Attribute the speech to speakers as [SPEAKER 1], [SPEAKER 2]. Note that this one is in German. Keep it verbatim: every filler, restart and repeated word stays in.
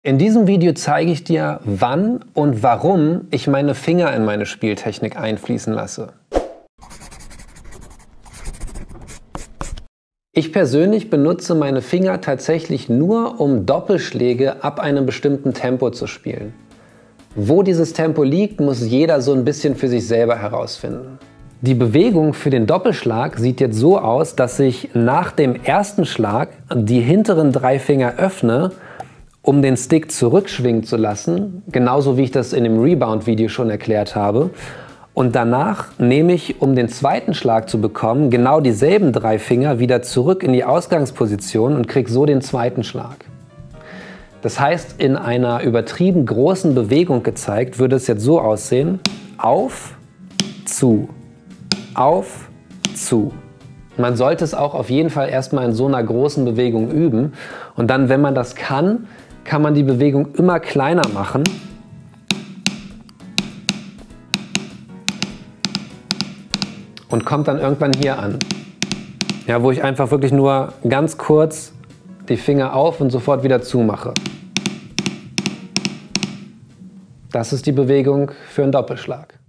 [SPEAKER 1] In diesem Video zeige ich dir, wann und warum ich meine Finger in meine Spieltechnik einfließen lasse. Ich persönlich benutze meine Finger tatsächlich nur, um Doppelschläge ab einem bestimmten Tempo zu spielen. Wo dieses Tempo liegt, muss jeder so ein bisschen für sich selber herausfinden. Die Bewegung für den Doppelschlag sieht jetzt so aus, dass ich nach dem ersten Schlag die hinteren drei Finger öffne, um den Stick zurückschwingen zu lassen, genauso wie ich das in dem Rebound-Video schon erklärt habe. Und danach nehme ich, um den zweiten Schlag zu bekommen, genau dieselben drei Finger wieder zurück in die Ausgangsposition und kriege so den zweiten Schlag. Das heißt, in einer übertrieben großen Bewegung gezeigt, würde es jetzt so aussehen: auf, zu, auf, zu. Man sollte es auch auf jeden Fall erstmal in so einer großen Bewegung üben. Und dann, wenn man das kann, kann man die Bewegung immer kleiner machen. Und kommt dann irgendwann hier an. Ja, wo ich einfach wirklich nur ganz kurz die Finger auf und sofort wieder zumache. Das ist die Bewegung für einen Doppelschlag.